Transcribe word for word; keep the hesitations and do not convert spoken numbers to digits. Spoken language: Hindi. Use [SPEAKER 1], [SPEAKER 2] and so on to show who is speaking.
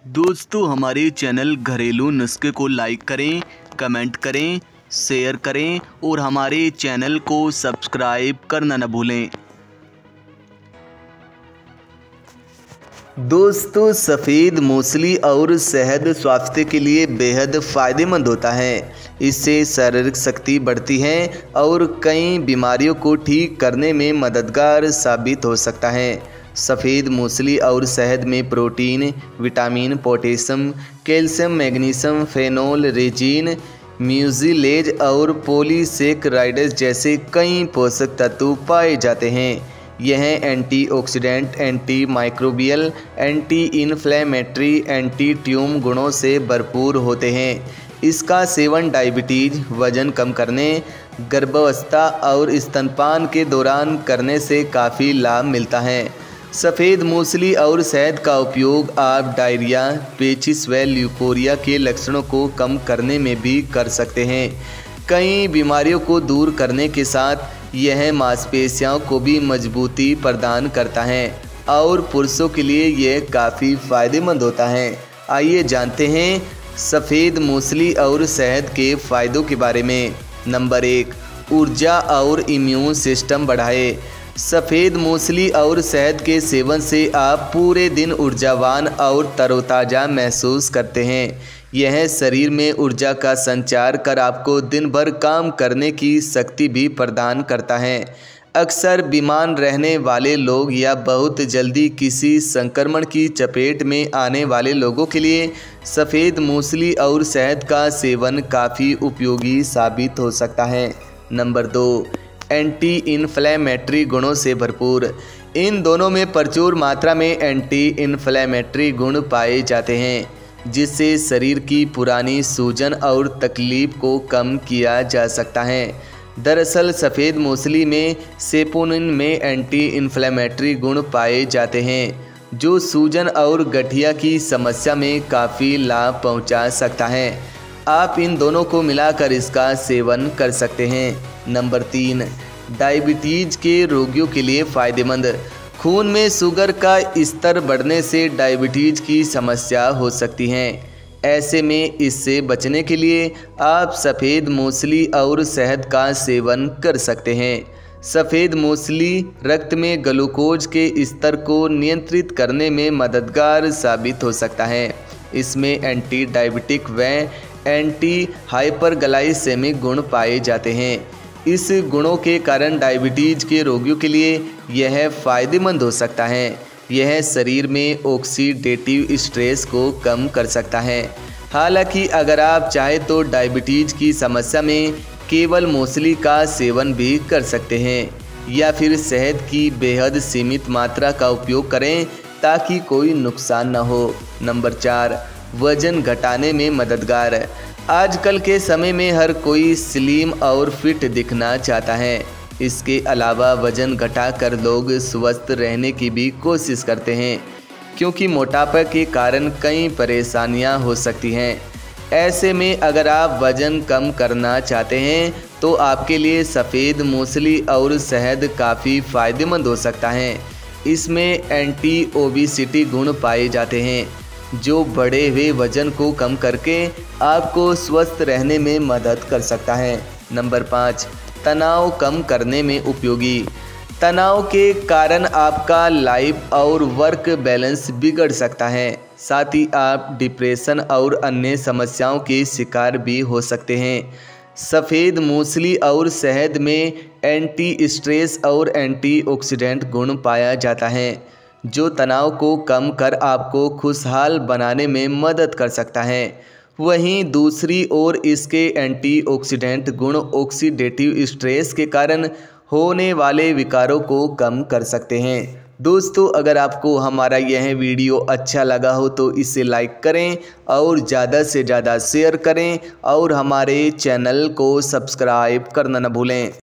[SPEAKER 1] दोस्तों हमारे चैनल घरेलू नुस्खे को लाइक करें, कमेंट करें, शेयर करें और हमारे चैनल को सब्सक्राइब करना न भूलें। दोस्तों सफ़ेद मूसली और शहद स्वास्थ्य के लिए बेहद फ़ायदेमंद होता है। इससे शारीरिक शक्ति बढ़ती है और कई बीमारियों को ठीक करने में मददगार साबित हो सकता है। सफ़ेद मूसली और शहद में protein, vitamin, potassium, calcium, magnesium, phenol, resin, mucilage और पॉलीसेकेराइड्स जैसे कई पोषक तत्व पाए जाते हैं। यह antioxidant, anti microbial, anti inflammatory, anti tumour गुणों से भरपूर होते हैं। इसका सेवन डायबिटीज, वजन कम करने, गर्भावस्था और स्तनपान के दौरान करने से काफ़ी लाभ मिलता है। सफ़ेद मूसली और शहद का उपयोग आप डायरिया, पेचिश व ल्यूकोरिया के लक्षणों को कम करने में भी कर सकते हैं। कई बीमारियों को दूर करने के साथ यह मांसपेशियों को भी मजबूती प्रदान करता है और पुरुषों के लिए यह काफ़ी फ़ायदेमंद होता है। आइए जानते हैं सफ़ेद मूसली और शहद के फ़ायदों के बारे में। नंबर एक, ऊर्जा और इम्यून सिस्टम बढ़ाए। सफ़ेद मूसली और शहद के सेवन से आप पूरे दिन ऊर्जावान और तरोताज़ा महसूस करते हैं। यह शरीर में ऊर्जा का संचार कर आपको दिन भर काम करने की शक्ति भी प्रदान करता है। अक्सर बीमार रहने वाले लोग या बहुत जल्दी किसी संक्रमण की चपेट में आने वाले लोगों के लिए सफ़ेद मूसली और शहद का सेवन काफ़ी उपयोगी साबित हो सकता है। नंबर दो, एंटी इन्फ्लेमेटरी गुणों से भरपूर। इन दोनों में प्रचुर मात्रा में एंटी इन्फ्लेमेटरी गुण पाए जाते हैं, जिससे शरीर की पुरानी सूजन और तकलीफ को कम किया जा सकता है। दरअसल सफ़ेद मूसली में सेपोनिन में एंटी इन्फ्लेमेटरी गुण पाए जाते हैं, जो सूजन और गठिया की समस्या में काफ़ी लाभ पहुंचा सकता है। आप इन दोनों को मिलाकर इसका सेवन कर सकते हैं। नंबर तीन, डायबिटीज़ के रोगियों के लिए फ़ायदेमंद। खून में शुगर का स्तर बढ़ने से डायबिटीज़ की समस्या हो सकती है। ऐसे में इससे बचने के लिए आप सफ़ेद मूसली और शहद का सेवन कर सकते हैं। सफ़ेद मूसली रक्त में ग्लूकोज के स्तर को नियंत्रित करने में मददगार साबित हो सकता है। इसमें एंटी डायबिटिक व एंटी हाइपरग्लाइसेमिक गुण पाए जाते हैं। इस गुणों के कारण डायबिटीज़ के रोगियों के लिए यह फ़ायदेमंद हो सकता है। यह शरीर में ऑक्सीडेटिव स्ट्रेस को कम कर सकता है। हालांकि अगर आप चाहें तो डायबिटीज़ की समस्या में केवल मूसली का सेवन भी कर सकते हैं या फिर शहद की बेहद सीमित मात्रा का उपयोग करें ताकि कोई नुकसान न हो। नंबर चार, वज़न घटाने में मददगार। आजकल के समय में हर कोई स्लिम और फिट दिखना चाहता है। इसके अलावा वज़न घटाकर लोग स्वस्थ रहने की भी कोशिश करते हैं, क्योंकि मोटापा के कारण कई परेशानियां हो सकती हैं। ऐसे में अगर आप वज़न कम करना चाहते हैं तो आपके लिए सफ़ेद मूसली और शहद काफ़ी फ़ायदेमंद हो सकता है। इसमें एंटी ओबेसिटी गुण पाए जाते हैं, जो बढ़े हुए वज़न को कम करके आपको स्वस्थ रहने में मदद कर सकता है। नंबर पाँच, तनाव कम करने में उपयोगी। तनाव के कारण आपका लाइफ और वर्क बैलेंस बिगड़ सकता है। साथ ही आप डिप्रेशन और अन्य समस्याओं के शिकार भी हो सकते हैं। सफ़ेद मूसली और शहद में एंटी स्ट्रेस और एंटीऑक्सीडेंट गुण पाया जाता है, जो तनाव को कम कर आपको खुशहाल बनाने में मदद कर सकता है। वहीं दूसरी ओर इसके एंटीऑक्सीडेंट गुण ऑक्सीडेटिव स्ट्रेस के कारण होने वाले विकारों को कम कर सकते हैं। दोस्तों अगर आपको हमारा यह वीडियो अच्छा लगा हो तो इसे लाइक करें और ज़्यादा से ज़्यादा शेयर करें और हमारे चैनल को सब्सक्राइब करना न भूलें।